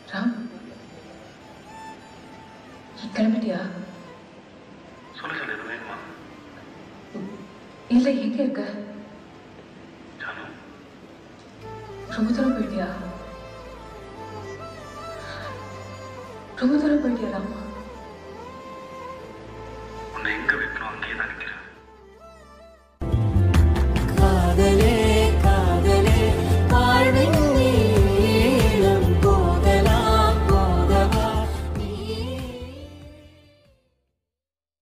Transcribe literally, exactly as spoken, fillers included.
ராம், கிளம்பிட்டியா? இல்ல, எங்க இருக்க? ரொம்ப தூரம் போயிட்டியா? ரொம்ப தூரம் போயிட்டியா ராம்?